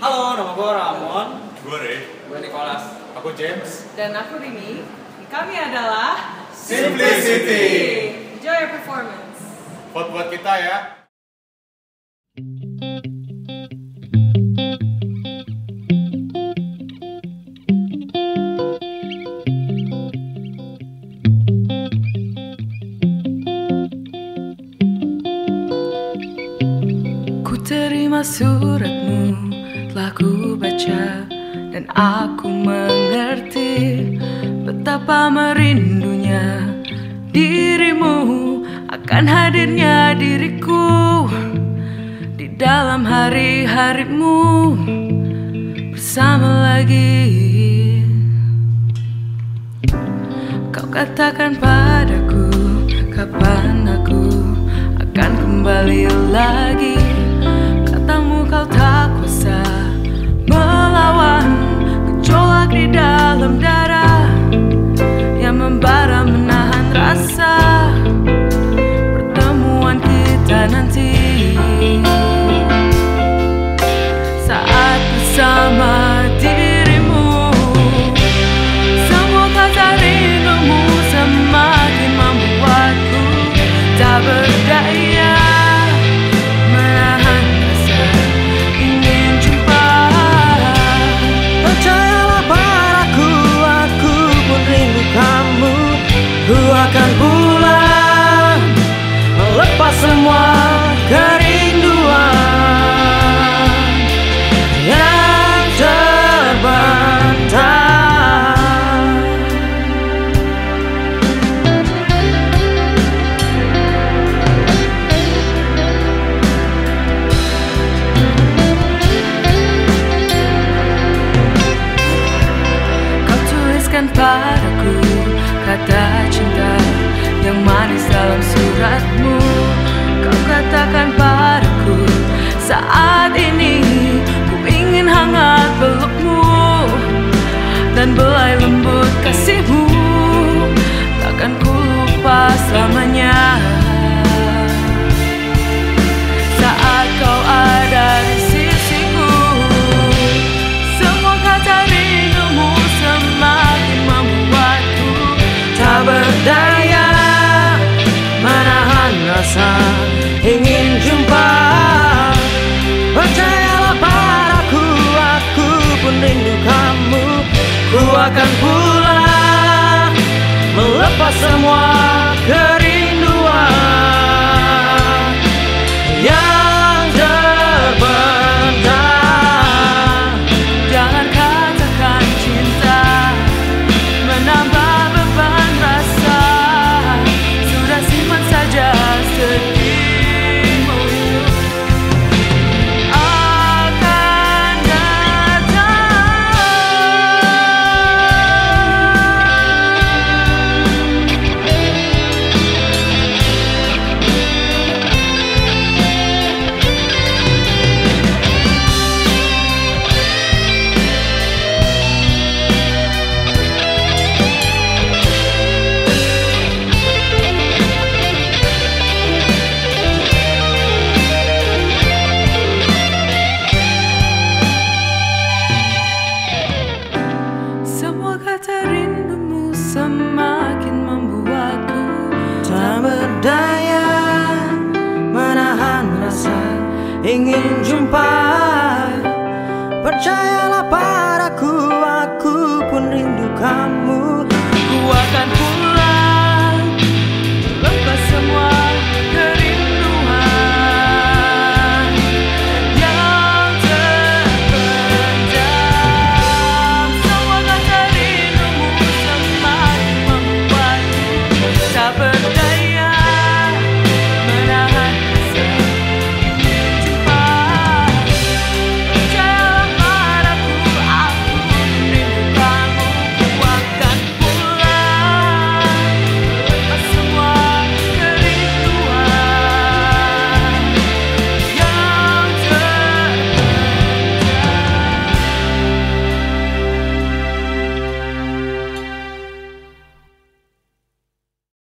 Halo, nama gue Ramon. Gue Ray. Gue Nicholas. Aku James. Dan aku Rini. Kami adalah Simplicity. Enjoy your performance. Vote buat kita ya. Ku terima suratmu, telah ku baca, dan aku mengerti betapa merindunya dirimu akan hadirnya diriku di dalam hari-harimu bersama lagi. Kau katakan padaku kapan aku akan kembali lagi. Katamu kau tak kuasa melawan gejolak di dalam darah yang membara menahan rasa pertemuan kita nanti saat bersama dirimu. Semua kata rindumu semakin membuatku tak berdaya menahan rasa ingin jumpa. Percayalah padaku, aku pun rindu kamu. Ku akan pulang melepas semua kerinduan yang terbentang. Kau tuliskan padaku kata cinta yang manis dalam suratmu. Kau katakan padaku saat ini ku ingin hangat pelukmu dan belai lembut kasihmu takkan ku lupa selamanya. Saat kau ada di sisiku, semua kata rindumu semakin membuatku Tak berdaya menahan rasa ingin jumpa. Percayalah padaku, aku pun rindu kamu. Ku akan pulang melepas semua kerinduan yang terbentang. jangan katakan cinta menambah beban rasa. Sudah simpan saja sedihmu akan datang. Semua kata rindumu semakin membuatku Tak berdaya menahan rasa ingin jumpa. Percayalah padaku,